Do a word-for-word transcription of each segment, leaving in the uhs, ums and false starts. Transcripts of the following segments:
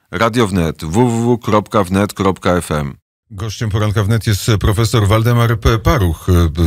Radio Wnet, w w w kropka wnet kropka f m. Gościem Poranka Wnet jest profesor Waldemar Paruch,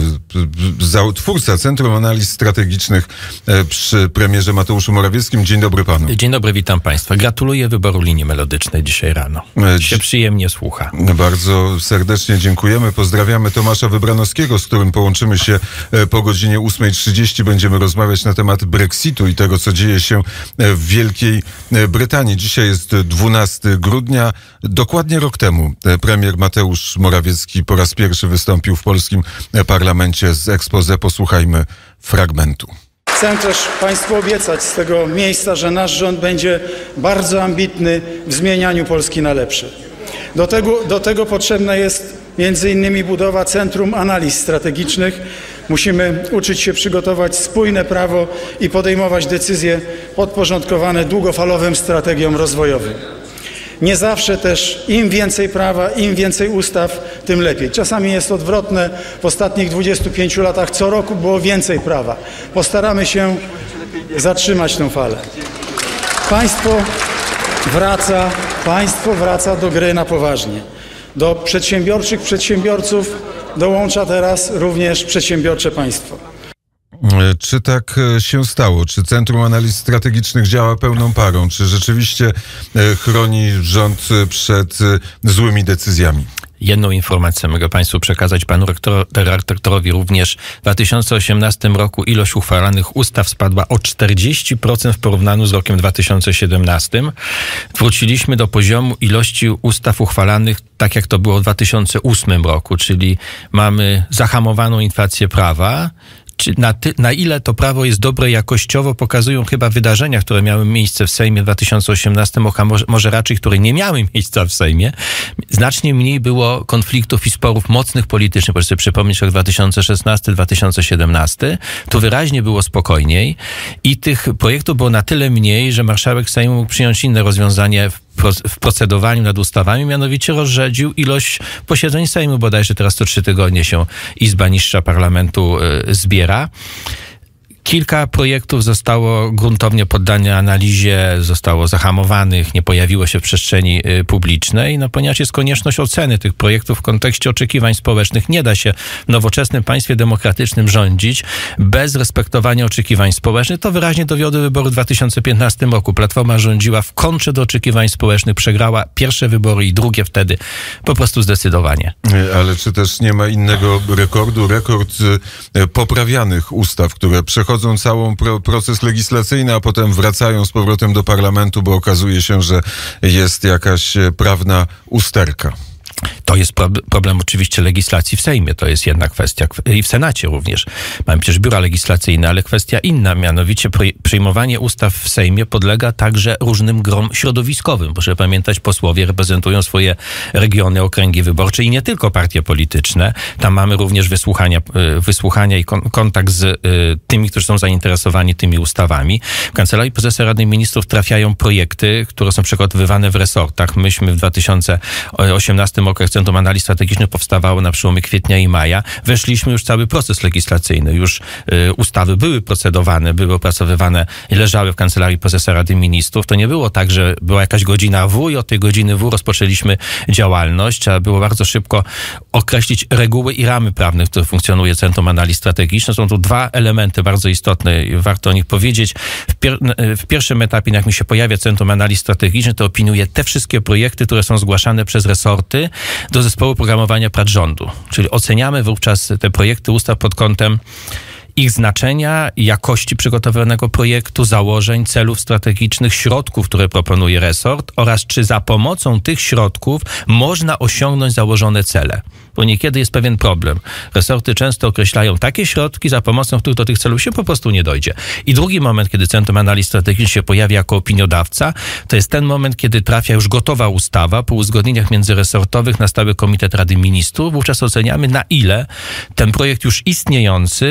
twórca Centrum Analiz Strategicznych przy premierze Mateuszu Morawieckim. Dzień dobry panu. Dzień dobry, witam państwa. Gratuluję wyboru linii melodycznej dzisiaj rano. Się przyjemnie słucha. Bardzo serdecznie dziękujemy. Pozdrawiamy Tomasza Wybranowskiego, z którym połączymy się po godzinie ósmej trzydzieści. Będziemy rozmawiać na temat Brexitu i tego, co dzieje się w Wielkiej Brytanii. Dzisiaj jest dwunastego grudnia. Dokładnie rok temu premier Mateusz Morawiecki po raz pierwszy wystąpił w polskim parlamencie z exposé. Posłuchajmy fragmentu. Chcę też państwu obiecać z tego miejsca, że nasz rząd będzie bardzo ambitny w zmienianiu Polski na lepsze. Do tego, do tego potrzebna jest między innymi budowa Centrum Analiz Strategicznych. Musimy uczyć się przygotować spójne prawo i podejmować decyzje podporządkowane długofalowym strategiom rozwojowym. Nie zawsze też im więcej prawa, im więcej ustaw, tym lepiej. Czasami jest odwrotne. W ostatnich dwudziestu pięciu latach co roku było więcej prawa. Postaramy się zatrzymać tę falę. Państwo wraca, państwo wraca do gry na poważnie. Do przedsiębiorczych przedsiębiorców dołącza teraz również przedsiębiorcze państwo. Czy tak się stało? Czy Centrum Analiz Strategicznych działa pełną parą? Czy rzeczywiście chroni rząd przed złymi decyzjami? Jedną informację mogę państwu przekazać, panu rektor, rektorowi również. W dwa tysiące osiemnastym roku ilość uchwalanych ustaw spadła o czterdzieści procent w porównaniu z rokiem dwa tysiące siedemnastym. Wróciliśmy do poziomu ilości ustaw uchwalanych tak jak to było w dwa tysiące ósmym roku, czyli mamy zahamowaną inflację prawa. Na, ty, na ile to prawo jest dobre jakościowo, pokazują chyba wydarzenia, które miały miejsce w Sejmie w dwa tysiące osiemnastym, a może, może raczej, które nie miały miejsca w Sejmie. Znacznie mniej było konfliktów i sporów mocnych politycznych. Proszę sobie przypomnieć rok dwa tysiące szesnasty dwa tysiące siedemnasty. Tu wyraźnie było spokojniej i tych projektów było na tyle mniej, że marszałek Sejmu mógł przyjąć inne rozwiązanie w w procedowaniu nad ustawami, mianowicie rozrzedził ilość posiedzeń Sejmu. Bodajże teraz co trzy tygodnie się Izba Niższa Parlamentu y, zbiera. Kilka projektów zostało gruntownie poddane analizie, zostało zahamowanych, nie pojawiło się w przestrzeni publicznej, no ponieważ jest konieczność oceny tych projektów w kontekście oczekiwań społecznych. Nie da się w nowoczesnym państwie demokratycznym rządzić bez respektowania oczekiwań społecznych. To wyraźnie dowiodły wybory w dwa tysiące piętnastym roku. Platforma rządziła w kontrze do oczekiwań społecznych, przegrała pierwsze wybory i drugie wtedy po prostu zdecydowanie. Ale czy też nie ma innego rekordu? Rekord poprawianych ustaw, które przechodzą Chodzą całą pro, proces legislacyjny, a potem wracają z powrotem do parlamentu, bo okazuje się, że jest jakaś prawna usterka. To jest problem oczywiście legislacji w Sejmie, to jest jedna kwestia i w Senacie również. Mamy przecież biura legislacyjne, ale kwestia inna, mianowicie przyjmowanie ustaw w Sejmie podlega także różnym grom środowiskowym. Proszę pamiętać, posłowie reprezentują swoje regiony, okręgi wyborcze i nie tylko partie polityczne. Tam mamy również wysłuchania, wysłuchania i kontakt z tymi, którzy są zainteresowani tymi ustawami. W Kancelarii Prezesa Rady Ministrów trafiają projekty, które są przygotowywane w resortach. Myśmy w dwa tysiące osiemnastym roku Centrum Analiz Strategicznych powstawało na przełomie kwietnia i maja. Weszliśmy już w cały proces legislacyjny. Już y, ustawy były procedowane, były opracowywane i leżały w Kancelarii Prezesa Rady Ministrów. To nie było tak, że była jakaś godzina W i od tej godziny W rozpoczęliśmy działalność. Trzeba było bardzo szybko określić reguły i ramy prawne, w których funkcjonuje Centrum Analiz Strategicznych. Są tu dwa elementy bardzo istotne i warto o nich powiedzieć. W, pier w pierwszym etapie, jak mi się pojawia Centrum Analiz Strategicznych, to opiniuję te wszystkie projekty, które są zgłaszane przez resorty do zespołu programowania prac rządu. Czyli oceniamy wówczas te projekty ustaw pod kątem ich znaczenia, jakości przygotowanego projektu, założeń, celów strategicznych, środków, które proponuje resort oraz czy za pomocą tych środków można osiągnąć założone cele. Bo niekiedy jest pewien problem. Resorty często określają takie środki, za pomocą których do tych celów się po prostu nie dojdzie. I drugi moment, kiedy Centrum Analiz Strategicznych się pojawia jako opiniodawca, to jest ten moment, kiedy trafia już gotowa ustawa po uzgodnieniach międzyresortowych na Stały Komitet Rady Ministrów. Wówczas oceniamy, na ile ten projekt już istniejący jest zgodny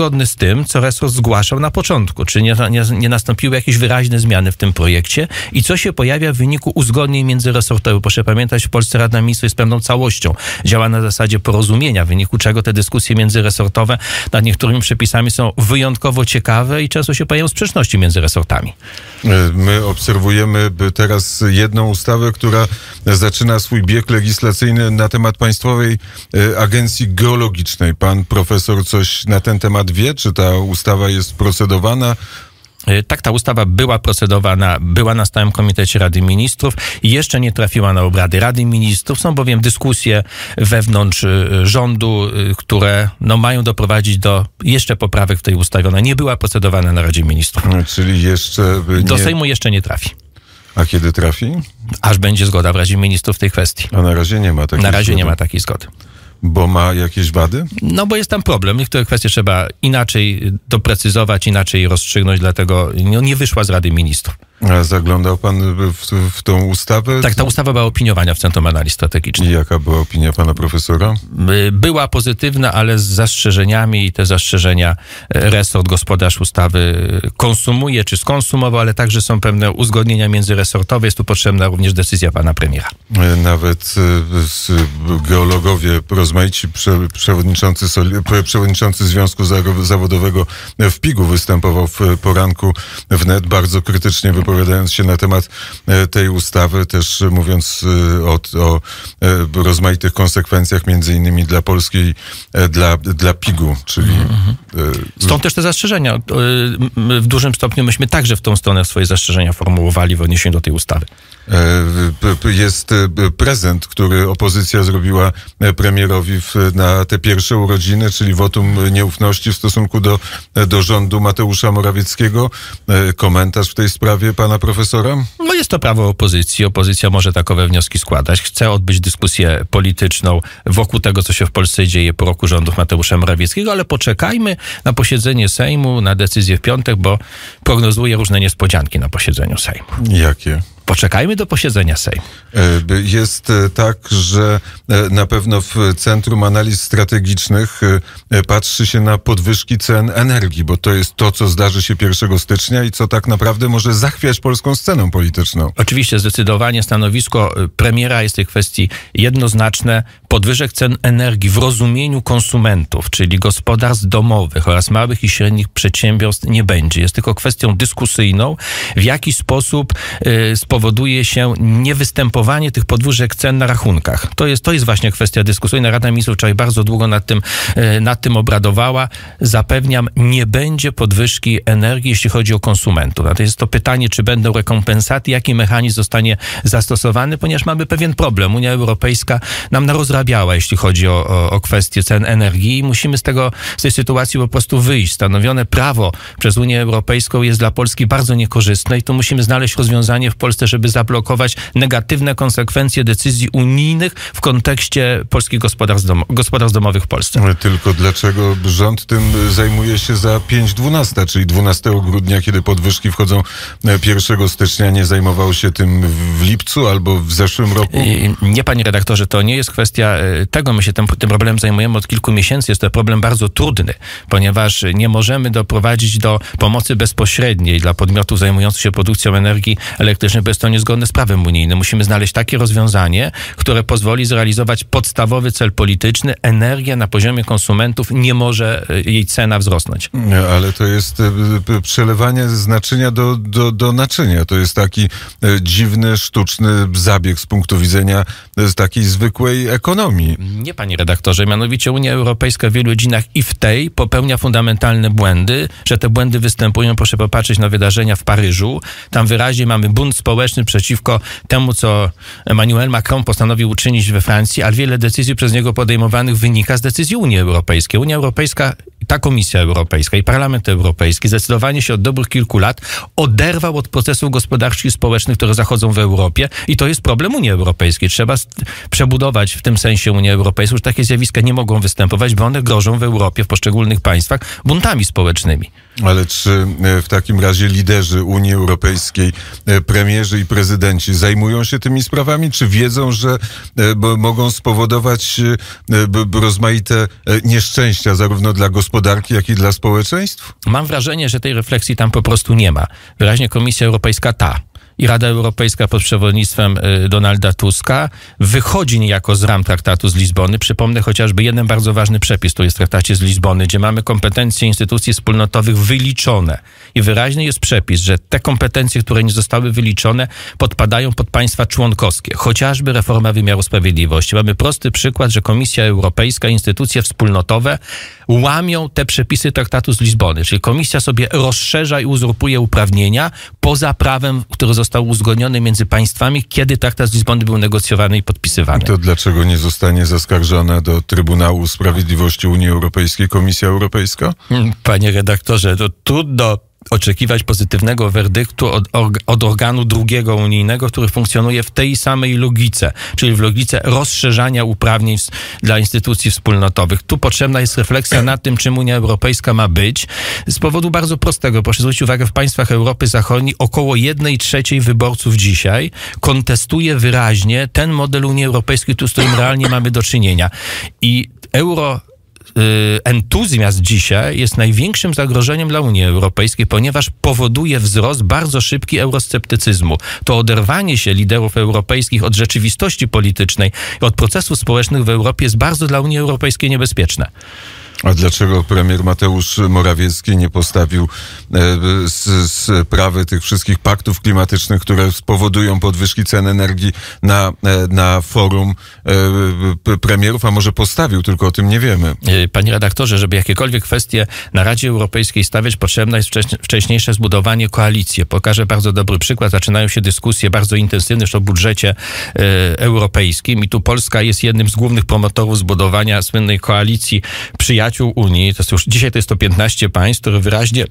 zgodny z tym, co resort zgłaszał na początku. Czy nie, nie, nie nastąpiły jakieś wyraźne zmiany w tym projekcie i co się pojawia w wyniku uzgodnień międzyresortowych. Proszę pamiętać, w Polsce Rada Ministrów jest pewną całością. Działa na zasadzie porozumienia, w wyniku czego te dyskusje międzyresortowe nad niektórymi przepisami są wyjątkowo ciekawe i często się pojawiają sprzeczności między resortami. My obserwujemy teraz jedną ustawę, która zaczyna swój bieg legislacyjny na temat Państwowej Agencji Geologicznej. Pan profesor coś na ten temat wie? Czy ta ustawa jest procedowana? Tak, ta ustawa była procedowana, była na stałym komitecie Rady Ministrów i jeszcze nie trafiła na obrady Rady Ministrów. Są bowiem dyskusje wewnątrz rządu, które no, mają doprowadzić do jeszcze poprawek w tej ustawie. Ona nie była procedowana na Radzie Ministrów. Czyli jeszcze... Nie... Do Sejmu jeszcze nie trafi. A kiedy trafi? Aż będzie zgoda w Radzie Ministrów w tej kwestii. A na razie nie ma takiej Na razie zgody. nie ma takiej zgody. Bo ma jakieś wady? No bo jest tam problem. Niektóre kwestie trzeba inaczej doprecyzować, inaczej rozstrzygnąć, dlatego no, nie wyszła z Rady Ministrów. A zaglądał pan w, w tą ustawę? Tak, ta ustawa była opiniowania w Centrum Analiz Strategicznych. I jaka była opinia pana profesora? Była pozytywna, ale z zastrzeżeniami i te zastrzeżenia resort gospodarz ustawy konsumuje czy skonsumował, ale także są pewne uzgodnienia międzyresortowe. Jest tu potrzebna również decyzja pana premiera. Nawet geologowie rozmaici, przewodniczący, przewodniczący Związku Zawodowego w P I G u występował w poranku wnet, bardzo krytycznie wypowiadając się na temat tej ustawy, też mówiąc o, o rozmaitych konsekwencjach, między innymi dla polskiej, dla, dla P I G u, czyli... Mm-hmm. Stąd też te zastrzeżenia. W dużym stopniu myśmy także w tą stronę swoje zastrzeżenia formułowali w odniesieniu do tej ustawy. Jest prezent, który opozycja zrobiła premierowi na te pierwsze urodziny, czyli wotum nieufności w stosunku do, do rządu Mateusza Morawieckiego. Komentarz w tej sprawie pana profesora? No jest to prawo opozycji. Opozycja może takowe wnioski składać. Chce odbyć dyskusję polityczną wokół tego, co się w Polsce dzieje po roku rządów Mateusza Morawieckiego, ale poczekajmy na posiedzenie Sejmu, na decyzję w piątek, bo prognozuję różne niespodzianki na posiedzeniu Sejmu. Jakie? Poczekajmy do posiedzenia Sejmu. Jest tak, że na pewno w Centrum Analiz Strategicznych patrzy się na podwyżki cen energii, bo to jest to, co zdarzy się pierwszego stycznia i co tak naprawdę może zachwiać polską sceną polityczną. Oczywiście zdecydowanie stanowisko premiera jest w tej kwestii jednoznaczne. Podwyżek cen energii w rozumieniu konsumentów, czyli gospodarstw domowych oraz małych i średnich przedsiębiorstw nie będzie. Jest tylko kwestią dyskusyjną, w jaki sposób y, spowoduje się niewystępowanie tych podwyżek cen na rachunkach. To jest, to jest właśnie kwestia dyskusyjna. Rada Ministrów wczoraj bardzo długo nad tym, y, nad tym obradowała. Zapewniam, nie będzie podwyżki energii, jeśli chodzi o konsumentów. To jest to pytanie, czy będą rekompensaty, jaki mechanizm zostanie zastosowany, ponieważ mamy pewien problem. Unia Europejska nam narozrabiała, jeśli chodzi o, o, o kwestię cen energii i musimy z tego, z tej sytuacji po prostu wyjść. Stanowione prawo przez Unię Europejską jest dla Polski bardzo niekorzystne i tu musimy znaleźć rozwiązanie w Polsce, żeby zablokować negatywne konsekwencje decyzji unijnych w kontekście polskich gospodarstw, dom- gospodarstw domowych w Polsce. Tylko dlaczego rząd tym zajmuje się za pięć dwunasta, czyli dwunastego grudnia, kiedy podwyżki wchodzą pierwszego stycznia, nie zajmował się tym w lipcu albo w zeszłym roku? Nie, panie redaktorze, to nie jest kwestia tego. My się tym, tym problemem zajmujemy od kilku miesięcy. Jest to problem bardzo trudny, ponieważ nie możemy doprowadzić do pomocy bezpośredniej dla podmiotów zajmujących się produkcją energii elektrycznej, bo jest to niezgodne z prawem unijnym. Musimy znaleźć takie rozwiązanie, które pozwoli zrealizować podstawowy cel polityczny. Energia na poziomie konsumentów nie może jej cena wzrosnąć. Ale to jest przelewanie z naczynia do, do, do naczynia. To jest taki dziwny, sztuczny zabieg z punktu widzenia z takiej zwykłej ekonomii. Nie, panie redaktorze. Mianowicie Unia Europejska w wielu dziedzinach i w tej popełnia fundamentalne błędy. Że te błędy występują, proszę popatrzeć na wydarzenia w Paryżu. Tam wyraźnie mamy bunt społeczny przeciwko temu, co Emmanuel Macron postanowił uczynić we Francji, ale wiele decyzji przez niego podejmowanych wynika z decyzji Unii Europejskiej. Unia Europejska, ta Komisja Europejska i Parlament Europejski zdecydowanie się od dobrych kilku lat oderwał od procesów gospodarczych i społecznych, które zachodzą w Europie i to jest problem Unii Europejskiej. Trzeba przebudować w tym sensie Unię Europejską, że takie zjawiska nie mogą występować, bo one grożą w Europie, w poszczególnych państwach buntami społecznymi. Ale czy w takim razie liderzy Unii Europejskiej, premierzy i prezydenci zajmują się tymi sprawami, czy wiedzą, że mogą spowodować rozmaite nieszczęścia zarówno dla gospodarki, jak i dla społeczeństw? Mam wrażenie, że tej refleksji tam po prostu nie ma. Wyraźnie Komisja Europejska ta i Rada Europejska pod przewodnictwem Donalda Tuska wychodzi niejako z ram traktatu z Lizbony. Przypomnę chociażby jeden bardzo ważny przepis, który jest w traktacie z Lizbony, gdzie mamy kompetencje instytucji wspólnotowych wyliczone. I wyraźny jest przepis, że te kompetencje, które nie zostały wyliczone, podpadają pod państwa członkowskie. Chociażby reforma wymiaru sprawiedliwości. Mamy prosty przykład, że Komisja Europejska, instytucje wspólnotowe łamią te przepisy traktatu z Lizbony. Czyli Komisja sobie rozszerza i uzurpuje uprawnienia poza prawem, które został uzgodniony między państwami, kiedy traktat z Lizbony był negocjowany i podpisywany. To dlaczego nie zostanie zaskarżona do Trybunału Sprawiedliwości Unii Europejskiej Komisja Europejska? Panie redaktorze, to trudno oczekiwać pozytywnego werdyktu od, od organu drugiego unijnego, który funkcjonuje w tej samej logice, czyli w logice rozszerzania uprawnień dla instytucji wspólnotowych. Tu potrzebna jest refleksja nad tym, czym Unia Europejska ma być. Z powodu bardzo prostego. Proszę zwrócić uwagę, w państwach Europy Zachodniej około jednej trzeciej wyborców dzisiaj kontestuje wyraźnie ten model Unii Europejskiej, z którym realnie mamy do czynienia. I euro entuzjazm dzisiaj jest największym zagrożeniem dla Unii Europejskiej, ponieważ powoduje wzrost bardzo szybki eurosceptycyzmu. To oderwanie się liderów europejskich od rzeczywistości politycznej i od procesów społecznych w Europie jest bardzo dla Unii Europejskiej niebezpieczne. A dlaczego premier Mateusz Morawiecki nie postawił e, sprawy tych wszystkich paktów klimatycznych, które spowodują podwyżki cen energii na, e, na forum e, premierów, a może postawił, tylko o tym nie wiemy? Panie redaktorze, żeby jakiekolwiek kwestie na Radzie Europejskiej stawiać, potrzebne jest wcześniejsze zbudowanie koalicji. Pokażę bardzo dobry przykład. Zaczynają się dyskusje bardzo intensywne już o budżecie e, europejskim i tu Polska jest jednym z głównych promotorów zbudowania słynnej koalicji przyjaciół Unii. To jest już, dzisiaj to jest to piętnaście państw, które wyraźnie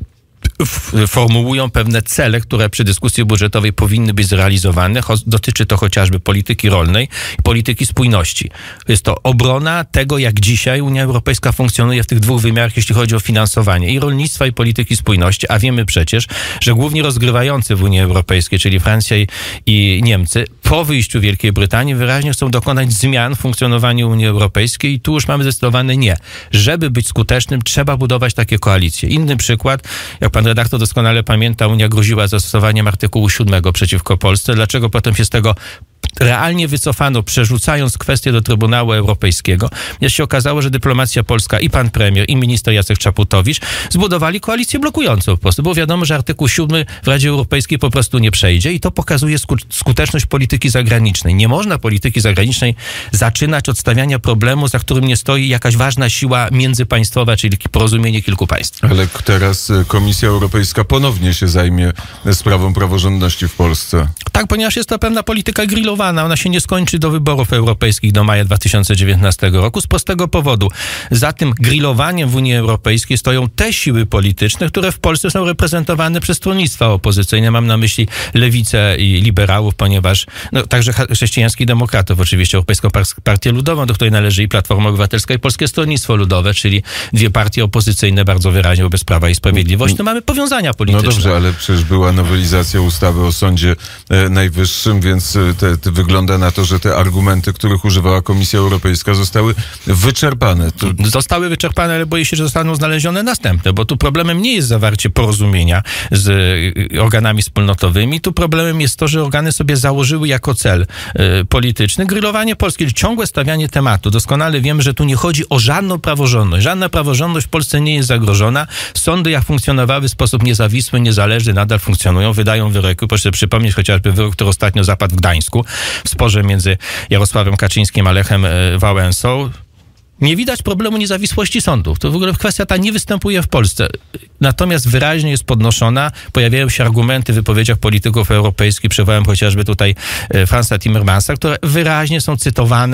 formułują pewne cele, które przy dyskusji budżetowej powinny być zrealizowane. Dotyczy to chociażby polityki rolnej i polityki spójności. Jest to obrona tego, jak dzisiaj Unia Europejska funkcjonuje w tych dwóch wymiarach, jeśli chodzi o finansowanie i rolnictwa, i polityki spójności, a wiemy przecież, że głównie rozgrywający w Unii Europejskiej, czyli Francja i, i Niemcy, po wyjściu Wielkiej Brytanii wyraźnie chcą dokonać zmian w funkcjonowaniu Unii Europejskiej i tu już mamy zdecydowane nie. Żeby być skutecznym, trzeba budować takie koalicje. Inny przykład, jak pan redaktor doskonale pamięta, Unia groziła zastosowaniem artykułu siódmego przeciwko Polsce. Dlaczego potem się z tego realnie wycofano, przerzucając kwestię do Trybunału Europejskiego? Jest się okazało, że dyplomacja polska i pan premier, i minister Jacek Czaputowicz zbudowali koalicję blokującą po prostu. Było wiadomo, że artykuł siódmy w Radzie Europejskiej po prostu nie przejdzie i to pokazuje skuteczność polityki zagranicznej. Nie można polityki zagranicznej zaczynać od stawiania problemu, za którym nie stoi jakaś ważna siła międzypaństwowa, czyli porozumienie kilku państw. Ale teraz Komisja Europejska ponownie się zajmie sprawą praworządności w Polsce. Tak, ponieważ jest to pewna polityka grillowana. Ona się nie skończy do wyborów europejskich do maja dwa tysiące dziewiętnastego roku z prostego powodu. Za tym grillowaniem w Unii Europejskiej stoją te siły polityczne, które w Polsce są reprezentowane przez stronnictwa opozycyjne. Mam na myśli lewicę i liberałów, ponieważ no, także chrześcijańskich demokratów, oczywiście Europejską Partię Ludową, do której należy i Platforma Obywatelska, i Polskie Stronnictwo Ludowe, czyli dwie partie opozycyjne bardzo wyraźnie wobec Prawa i Sprawiedliwości. To mamy powiązania polityczne. No dobrze, ale przecież była nowelizacja ustawy o Sądzie Najwyższym, więc te, te wygląda na to, że te argumenty, których używała Komisja Europejska, zostały wyczerpane. To... Zostały wyczerpane, ale boję się, że zostaną znalezione następne, bo tu problemem nie jest zawarcie porozumienia z organami wspólnotowymi. Tu problemem jest to, że organy sobie założyły jako cel y, polityczny grillowanie Polski, czyli ciągłe stawianie tematu. Doskonale wiemy, że tu nie chodzi o żadną praworządność. Żadna praworządność w Polsce nie jest zagrożona. Sądy, jak funkcjonowały w sposób niezawisły, niezależny, nadal funkcjonują, wydają wyroki. Proszę przypomnieć chociażby wyrok, który ostatnio zapadł w Gdańsku, w sporze między Jarosławem Kaczyńskim a Lechem Wałęsą. Nie widać problemu niezawisłości sądów. To w ogóle kwestia ta nie występuje w Polsce. Natomiast wyraźnie jest podnoszona. Pojawiają się argumenty w wypowiedziach polityków europejskich. Przywołałem chociażby tutaj Franza Timmermansa, które wyraźnie są cytowane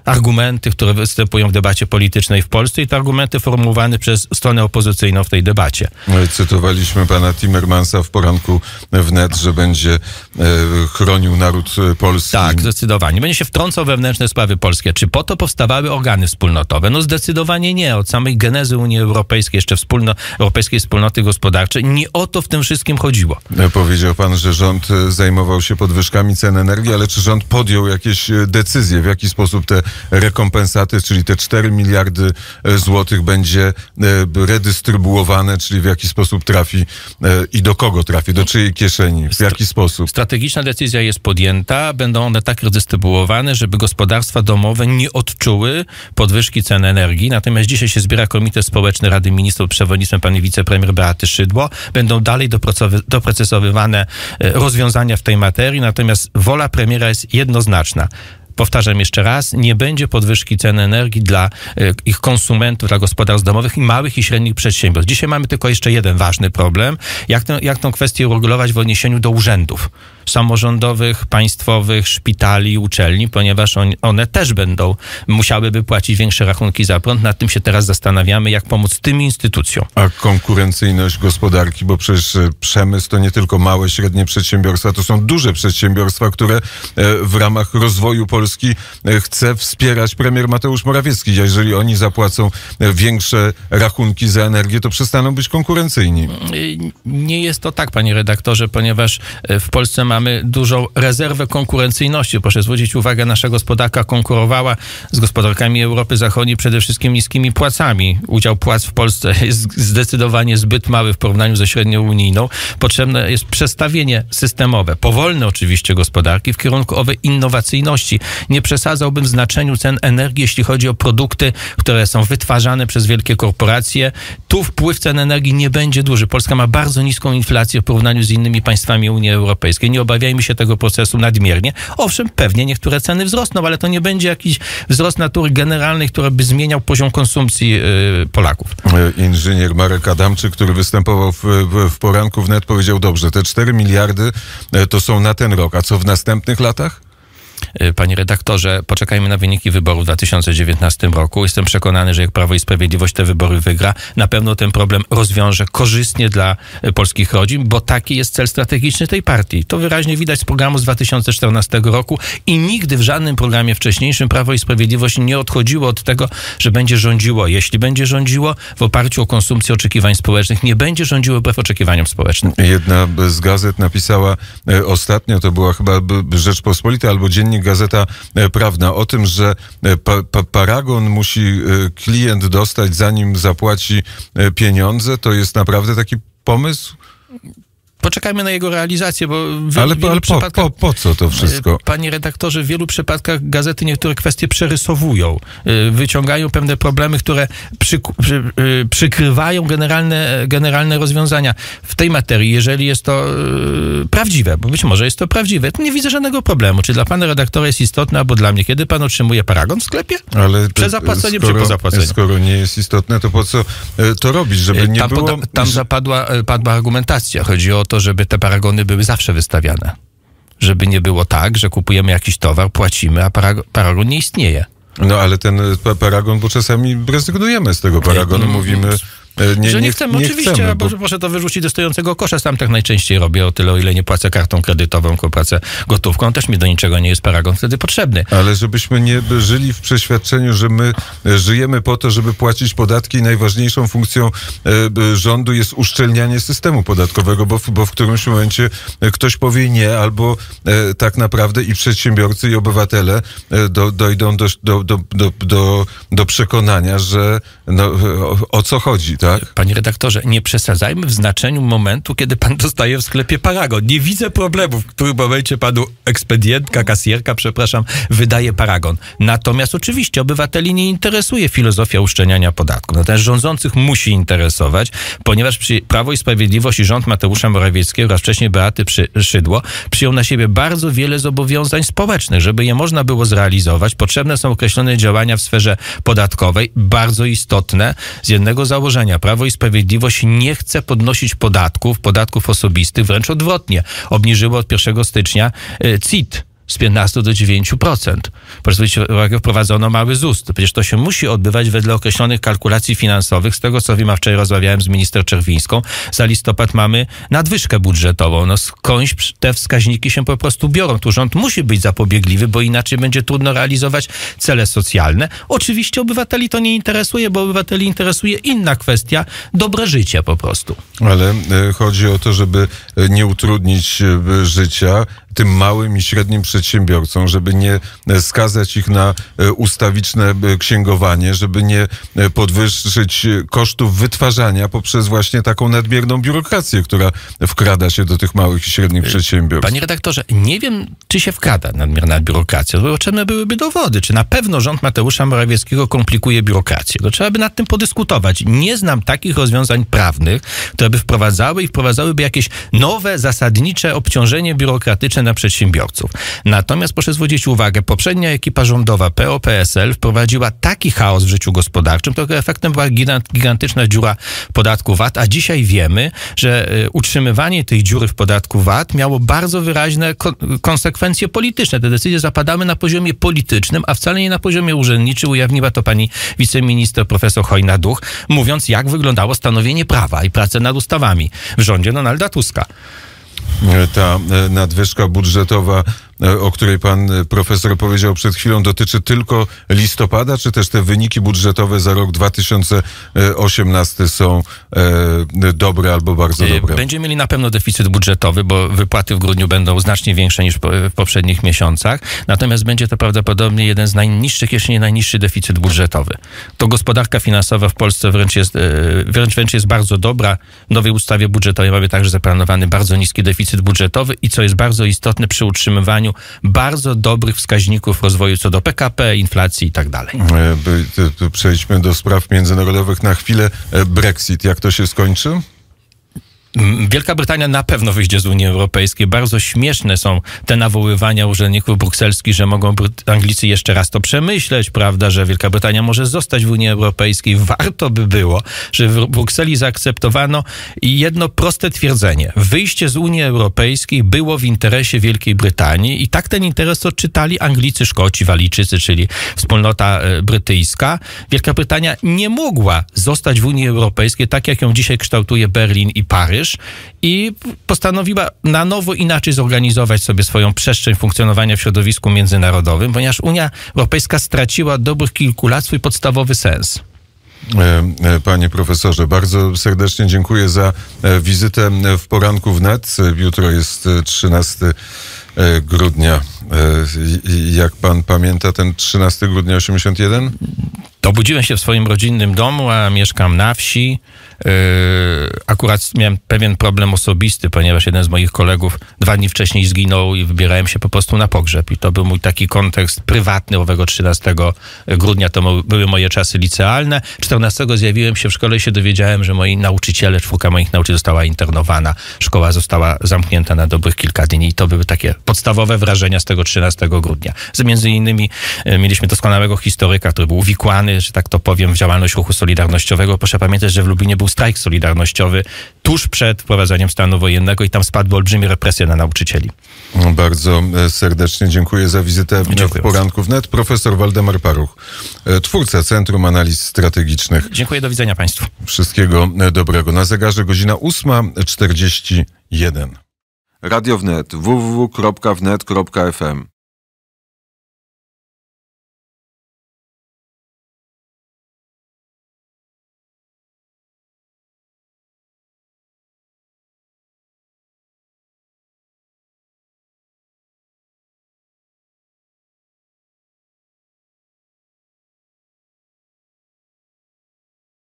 argumenty, które występują w debacie politycznej w Polsce i te argumenty formułowane przez stronę opozycyjną w tej debacie. Cytowaliśmy pana Timmermansa w poranku wnet, że będzie e, chronił naród polski. Tak, zdecydowanie. Będzie się wtrącał we wewnętrzne sprawy polskie. Czy po to powstawały organy wspólnotowe? No zdecydowanie nie. Od samej genezy Unii Europejskiej, jeszcze wspólno, Europejskiej Wspólnoty Gospodarczej, nie o to w tym wszystkim chodziło. Powiedział pan, że rząd zajmował się podwyżkami cen energii, ale czy rząd podjął jakieś decyzje, w jaki sposób te rekompensaty, czyli te cztery miliardy złotych będzie redystrybuowane, czyli w jaki sposób trafi i do kogo trafi, do czyjej kieszeni, w jaki sposób? Strategiczna decyzja jest podjęta, będą one tak redystrybuowane, żeby gospodarstwa domowe nie odczuły podwyżki cen energii. Natomiast dzisiaj się zbiera Komitet Społeczny Rady Ministrów pod przewodnictwem pani wicepremier Beaty Szydło. Będą dalej doprecyzowywane rozwiązania w tej materii, natomiast wola premiera jest jednoznaczna. Powtarzam jeszcze raz, nie będzie podwyżki cen energii dla y, ich konsumentów, dla gospodarstw domowych i małych i średnich przedsiębiorstw. Dzisiaj mamy tylko jeszcze jeden ważny problem. Jak, tę, jak tę kwestię uregulować w odniesieniu do urzędów samorządowych, państwowych, szpitali, uczelni, ponieważ on, one też będą musiałyby płacić większe rachunki za prąd. Nad tym się teraz zastanawiamy, jak pomóc tym instytucjom. A konkurencyjność gospodarki, bo przecież przemysł to nie tylko małe, średnie przedsiębiorstwa, to są duże przedsiębiorstwa, które w ramach rozwoju Polski chce wspierać premier Mateusz Morawiecki. A jeżeli oni zapłacą większe rachunki za energię, to przestaną być konkurencyjni. Nie jest to tak, panie redaktorze, ponieważ w Polsce mamy dużą rezerwę konkurencyjności. Proszę zwrócić uwagę, nasza gospodarka konkurowała z gospodarkami Europy Zachodniej przede wszystkim niskimi płacami. Udział płac w Polsce jest zdecydowanie zbyt mały w porównaniu ze średnią unijną. Potrzebne jest przestawienie systemowe, powolne oczywiście gospodarki w kierunku owej innowacyjności. Nie przesadzałbym w znaczeniu cen energii, jeśli chodzi o produkty, które są wytwarzane przez wielkie korporacje. Tu wpływ cen energii nie będzie duży. Polska ma bardzo niską inflację w porównaniu z innymi państwami Unii Europejskiej. Nie obawiajmy się tego procesu nadmiernie. Owszem, pewnie niektóre ceny wzrosną, ale to nie będzie jakiś wzrost natury generalnej, który by zmieniał poziom konsumpcji yy, Polaków. Inżynier Marek Adamczyk, który występował w, w, w poranku wnet, powiedział: dobrze, te cztery miliardy to są na ten rok, a co w następnych latach? Panie redaktorze, poczekajmy na wyniki wyborów w dwa tysiące dziewiętnastym roku. Jestem przekonany, że jak Prawo i Sprawiedliwość te wybory wygra, na pewno ten problem rozwiąże korzystnie dla polskich rodzin, bo taki jest cel strategiczny tej partii. To wyraźnie widać z programu z dwa tysiące czternastego roku i nigdy w żadnym programie wcześniejszym Prawo i Sprawiedliwość nie odchodziło od tego, że będzie rządziło. Jeśli będzie rządziło w oparciu o konsumpcję oczekiwań społecznych, nie będzie rządziło wbrew oczekiwaniom społecznym. Jedna z gazet napisała ostatnio, to była chyba Rzeczpospolita albo Dziennik Gazeta Prawna, o tym, że pa, pa, paragon musi klient dostać, zanim zapłaci pieniądze. To jest naprawdę taki pomysł? Poczekajmy na jego realizację, bo w ale, wielu ale przypadkach... Po, po, po co to wszystko? Panie redaktorze, w wielu przypadkach gazety niektóre kwestie przerysowują. Wyciągają pewne problemy, które przy, przy, przykrywają generalne, generalne rozwiązania w tej materii. Jeżeli jest to prawdziwe, bo być może jest to prawdziwe, to nie widzę żadnego problemu. Czy dla pana redaktora jest istotne, albo dla mnie, kiedy pan otrzymuje paragon w sklepie? Ale Przed zapłaceniem, skoro, czy po zapłaceniu? Skoro nie jest istotne, to po co to robić, żeby nie tam, było... Poda, tam zapadła padła argumentacja. Chodzi o to, żeby te paragony były zawsze wystawiane. Żeby nie było tak, że kupujemy jakiś towar, płacimy, a paragon, paragon nie istnieje. No ale ten paragon, bo czasami rezygnujemy z tego paragonu, nie, mówimy... Nie, że nie, nie chcemy, nie oczywiście, chcemy, bo... proszę to wyrzucić do stojącego kosza. Sam tak najczęściej robię, o tyle, o ile nie płacę kartą kredytową, tylko płacę gotówką. Też mi do niczego nie jest paragon wtedy potrzebny. Ale żebyśmy nie żyli w przeświadczeniu, że my żyjemy po to, żeby płacić podatki i najważniejszą funkcją e, rządu jest uszczelnianie systemu podatkowego, bo w, bo w którymś momencie ktoś powie nie, albo e, tak naprawdę i przedsiębiorcy, i obywatele e, do, dojdą do, do, do, do, do, do przekonania, że no, o, o co chodzi. Tak? Panie redaktorze, nie przesadzajmy w znaczeniu momentu, kiedy pan dostaje w sklepie paragon. Nie widzę problemu, w którym momencie panu ekspedientka, kasjerka, przepraszam, wydaje paragon. Natomiast oczywiście obywateli nie interesuje filozofia uszczelniania podatków. Natomiast rządzących musi interesować, ponieważ przy Prawo i Sprawiedliwość i rząd Mateusza Morawieckiego, a wcześniej Beaty Szydło, przyjął na siebie bardzo wiele zobowiązań społecznych. Żeby je można było zrealizować, potrzebne są określone działania w sferze podatkowej, bardzo istotne, z jednego założenia. Prawo i Sprawiedliwość nie chce podnosić podatków, podatków osobistych, wręcz odwrotnie. Obniżyło od pierwszego stycznia C I T. z piętnastu do dziewięciu procent. Proszę zwrócić uwagę, wprowadzono mały Z U S. Przecież to się musi odbywać wedle określonych kalkulacji finansowych. Z tego co wiem, a wczoraj rozmawiałem z minister Czerwińską, za listopad mamy nadwyżkę budżetową. No skądś te wskaźniki się po prostu biorą. Tu rząd musi być zapobiegliwy, bo inaczej będzie trudno realizować cele socjalne. Oczywiście obywateli to nie interesuje, bo obywateli interesuje inna kwestia, dobre życie po prostu. Ale e, chodzi o to, żeby nie utrudnić e, życia tym małym i średnim przedsiębiorcom, żeby nie skazać ich na ustawiczne księgowanie, żeby nie podwyższyć kosztów wytwarzania poprzez właśnie taką nadmierną biurokrację, która wkrada się do tych małych i średnich przedsiębiorstw. Panie redaktorze, nie wiem, czy się wkrada nadmierna biurokracja. Potrzebne byłyby dowody. Czy na pewno rząd Mateusza Morawieckiego komplikuje biurokrację? To trzeba by nad tym podyskutować. Nie znam takich rozwiązań prawnych, które by wprowadzały i wprowadzałyby jakieś nowe, zasadnicze obciążenie biurokratyczne na przedsiębiorców. Natomiast proszę zwrócić uwagę, poprzednia ekipa rządowa P O P S L wprowadziła taki chaos w życiu gospodarczym, tego efektem była gigantyczna dziura podatku V A T, a dzisiaj wiemy, że utrzymywanie tej dziury w podatku V A T miało bardzo wyraźne konsekwencje polityczne. Te decyzje zapadały na poziomie politycznym, a wcale nie na poziomie urzędniczym. Ujawniła to pani wiceminister profesor Chojna-Duch, mówiąc, jak wyglądało stanowienie prawa i pracę nad ustawami w rządzie Donalda Tuska. Ta nadwyżka budżetowa, o której pan profesor powiedział przed chwilą, dotyczy tylko listopada, czy też te wyniki budżetowe za rok dwa tysiące osiemnasty są e, dobre albo bardzo dobre? Będziemy mieli na pewno deficyt budżetowy, bo wypłaty w grudniu będą znacznie większe niż w poprzednich miesiącach. Natomiast będzie to prawdopodobnie jeden z najniższych, jeśli nie najniższy deficyt budżetowy. To gospodarka finansowa w Polsce wręcz jest, wręcz, wręcz jest bardzo dobra. W nowej ustawie budżetowej mamy także zaplanowany bardzo niski deficyt budżetowy i co jest bardzo istotne, przy utrzymywaniu bardzo dobrych wskaźników rozwoju co do P K P, inflacji i tak dalej. Przejdźmy do spraw międzynarodowych na chwilę. Brexit, jak to się skończy? Wielka Brytania na pewno wyjdzie z Unii Europejskiej. Bardzo śmieszne są te nawoływania urzędników brukselskich, że mogą Anglicy jeszcze raz to przemyśleć, prawda, że Wielka Brytania może zostać w Unii Europejskiej. Warto by było, że w Brukseli zaakceptowano jedno proste twierdzenie. Wyjście z Unii Europejskiej było w interesie Wielkiej Brytanii i tak ten interes odczytali Anglicy, Szkoci, Walijczycy, czyli wspólnota brytyjska. Wielka Brytania nie mogła zostać w Unii Europejskiej tak, jak ją dzisiaj kształtuje Berlin i Paryż, i postanowiła na nowo inaczej zorganizować sobie swoją przestrzeń funkcjonowania w środowisku międzynarodowym, ponieważ Unia Europejska straciła od dobrych kilku lat swój podstawowy sens. Panie profesorze, bardzo serdecznie dziękuję za wizytę w Poranku Wnet. Jutro jest trzynastego grudnia. Jak pan pamięta ten trzynastego grudnia osiemdziesiąt jeden? Obudziłem się w swoim rodzinnym domu, a mieszkam na wsi. Akurat miałem pewien problem osobisty, ponieważ jeden z moich kolegów dwa dni wcześniej zginął i wybierałem się po prostu na pogrzeb. I to był mój taki kontekst prywatny owego trzynastego grudnia. To były moje czasy licealne. czternastego zjawiłem się w szkole i się dowiedziałem, że moi nauczyciele, czwórka moich nauczycieli została internowana. Szkoła została zamknięta na dobrych kilka dni. I to były takie podstawowe wrażenia z tego trzynastego grudnia. Między innymi mieliśmy doskonałego historyka, który był uwikłany, że tak to powiem, w działalność ruchu solidarnościowego. Proszę pamiętać, że w Lublinie był strajk solidarnościowy tuż przed wprowadzeniem stanu wojennego i tam spadły olbrzymie represje na nauczycieli. Bardzo serdecznie dziękuję za wizytę dziękuję w Poranku Wnet. Profesor Waldemar Paruch, twórca Centrum Analiz Strategicznych. Dziękuję, do widzenia państwu. Wszystkiego dobrego. Na zegarze godzina ósma czterdzieści jeden. Radio Wnet, w w w kropka wnet kropka f m.